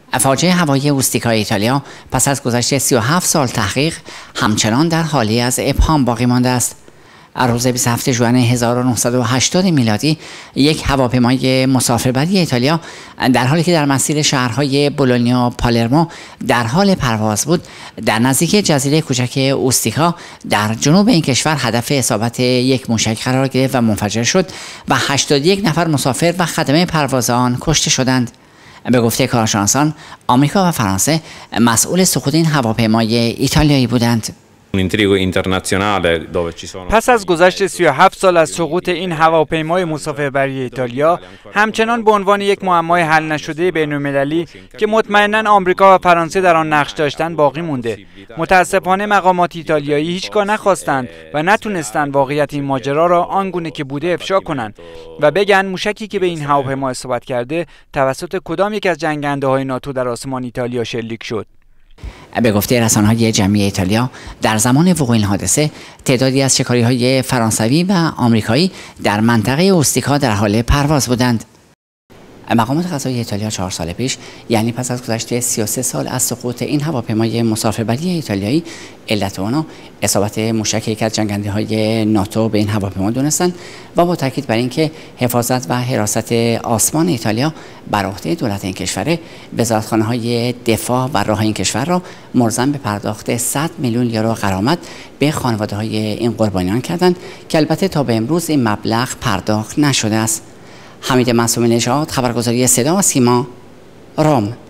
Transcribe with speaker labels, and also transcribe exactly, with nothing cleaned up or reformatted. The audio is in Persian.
Speaker 1: فاجعه هوایی اوستیکا ایتالیا پس از گذشت سی و هفت سال تحقیق همچنان در حالی از ابهام باقی مانده است. روز بیست و هفتم ژوئن هزار و نهصد و هشتاد میلادی یک هواپیمای مسافربری ایتالیا در حالی که در مسیر شهرهای بولونیا و پالرمو در حال پرواز بود در نزدیک جزیره کوچک اوستیکا در جنوب این کشور هدف اصابت یک موشک قرار گرفت و منفجر شد و هشتاد و یک نفر مسافر و خدمه پرواز آن کشته شدند. به گفته کارشناسان آمریکا و فرانسه مسئول سقوط این هواپیمای ایتالیایی بودند.
Speaker 2: پس از گذشت سی و هفت سال از سقوط این هواپیمای مسافربری ایتالیا همچنان به عنوان یک معمای حل نشده بین‌المللی که مطمئناً آمریکا و فرانسه در آن نقش داشتند باقی مونده. متاسفانه مقامات ایتالیایی هیچگاه نخواستند و نتونستند واقعیت این ماجرا را آنگونه که بوده افشا کنند و بگن موشکی که به این هواپیما اصابت کرده توسط کدام یک از جنگنده‌های ناتو در آسمان ایتالیا شلیک شد.
Speaker 1: به گفته رسانه‌های جمعی ایتالیا در زمان وقوع این حادثه تعدادی از شکاری‌های فرانسوی و آمریکایی در منطقه اوستیکا در حال پرواز بودند. مقامات قضایی ایتالیا چهار سال پیش، یعنی پس از گذشت سی و سه سال از سقوط این هواپیمای مسافربری ایتالیایی، علت آن اصابت موشک یک از جنگنده‌های ناتو به این هواپیما دونستند و با تاکید بر اینکه حفاظت و حراست آسمان ایتالیا بر عهده دولت این کشور، وزارتخانه‌های دفاع و راه این کشور را ملزم به پرداخت صد میلیون یورو غرامت به خانواده‌های این قربانیان کردند که البته تا به امروز این مبلغ پرداخت نشده است. حمید معصومی نژاد، خبرگزاری صدا و سیما، رم.